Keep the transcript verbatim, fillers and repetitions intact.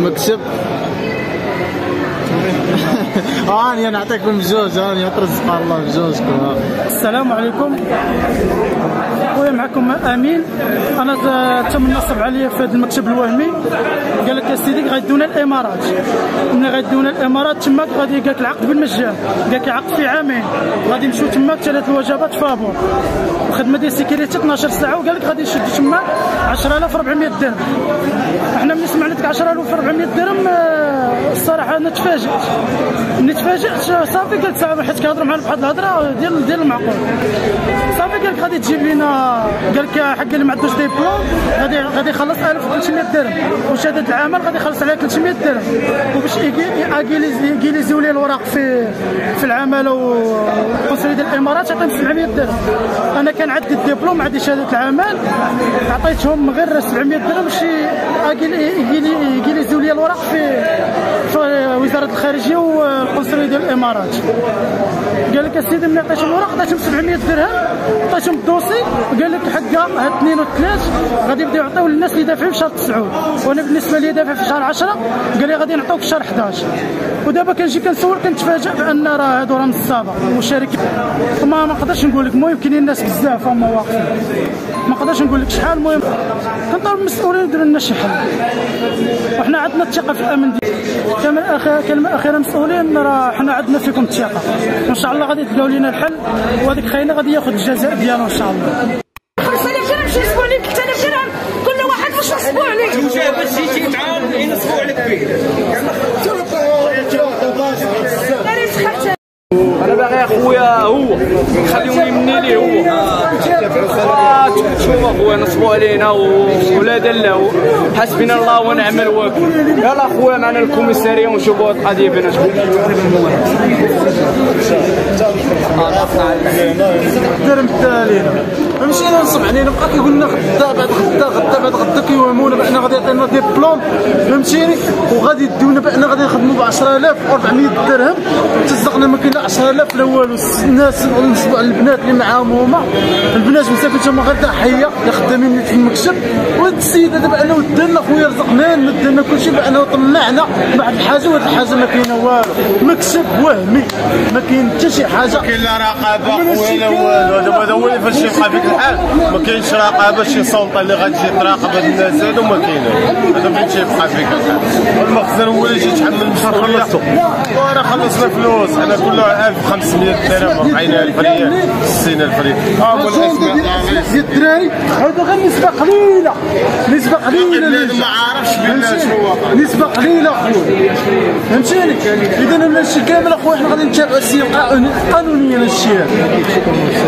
المكسب. هاني نعطيكم بجوج، هاني ترزق الله بجوجكم. السلام عليكم خويا، معكم امين. انا تم النصب عليا في هذا المكتب الوهمي، قال لك يا سيدي غيدونا الامارات. ملي غيدونا الامارات تماك غادي قال لك العقد بالمجان، قال لك العقد في عامين، غادي نمشيو تماك ثلاث الوجبات فابور، الخدمه ديال السيكيريتي اثناش ساعه، وقال لك غادي يشدوا تماك عشرة آلاف وأربعمية درهم. احنا ملي سمعنا ديك عشرة آلاف وأربعمية درهم الصراحه انا تفاجئت. ملي تفاجئت صافي قلت صافي، حيت كيهضروا معنا بواحد الهضره ديال ديال المعقول. صافي قال لك غادي تجيب لنا، قال لك حق اللي ما عندوش ديبلوم غادي غادي يخلص ألف وثلاثمية درهم، وشهاده العمل غادي يخلص عليها ثلاثمية درهم، وباش يجيليزيو ليه الوراق في في العمل والقنصليه ديال الامارات عطيهم سبعمية درهم. انا كان عندي الدبلوم، عندي شهاده العمل، عطيتهم غير سبعمية درهم باش يجيليزيو ليه الوراق في في وزاره الخارجيه والقنصليه ديال الامارات. قال لك السيدي ملي عطيتهم الوراق عطيتهم سبعمية درهم، عطيتهم الدوسي، وقال لك حقا هاد اثنين والثلاث غادي يبداو يعطيو للناس اللي دافعين في شهر تسعود، وانا بالنسبه لي دافع في شهر عشرة، قال لي غادي نعطيوك في شهر حداش. ودابا كنجي كنسول كنتفاجئ بان راه هادو راه نصابه وشركه، وما ما نقدرش نقول لك. المهم كاينين الناس بزاف هما واقفين، ما نقدرش نقول لك شحال. المهم كنطالب المسؤولين يديروا لنا شي حل، وحنا عندنا الثقه في الامن ديالنا. كلمه اخيره كلمه اخيره مسؤولين، راه حنا عندنا فيكم الثقه، وان شاء الله غادي تلقاو لنا الحل، وهذيك خاينه غادي ياخذ الجزاء ديالو ان شاء الله. خمسة آلاف درهم شي ينصبوا عليك، ثلاثة آلاف درهم كل واحد واش نصبوا عليك. توجه باش يجي تعاون ينصبوا عليك به. انا باغي اخويا هو خليوني مني ليه هو شوف اخويا نصبوا علينا ولا دلاو، حسبنا الله ونعم الوكيل. يلا اخويا معنا الكوميساريه ونشوفوا القضيه بيناتهم. درهم التالينا مشينا نصب علينا، بقى كيقول لنا غدا بعد غدا غدا بعد غدا كيوهمونا بان غادي يعطينا ديبلوم، فهمتيني، وغادي يديونا بان غادي نخدموا ب عشرة آلاف وأربعمية درهم. تزقنا ما كاين لا عشرة آلاف لا والو. الناس نصبوا على البنات اللي معاهم هما البنات مساكن هما غير ضحيه اللي خدامين في المكتب. وهاد السيد هذا بانه ودانا خويا رزقنا مدنا كلشي بانه طمعنا بواحد الحاجه، وهاد الحاجه ما كاينه والو، مكتب وهمي ما كاين حتى شي حاجه. كاين لا رقابه خويا لا والو. دابا هذا هو اللي فاش يبقى في الحال ما كاينش رقابه، شي سلطه اللي غتجي تراقب هاد الناس هادو ما كاينين. هذا فين تيبقى فيك الحال. المخزن هو اللي يجي يتحمل المسؤوليه، وراه خلصنا فلوس حنا كلها ألف وخمسمية درهم وقعينا ألف ريال ستين ألف ريال. ها هو الاسماء ديال الدراري هادو غير نسبه قليله، نسبه قليله اللي ما عارفش بالله شنو نسبه قليله خويا، فهمتيني. اذا هادشي كامل اخويا حنا غادي نتابعوا السياسه القانونيه لهادشي هذا.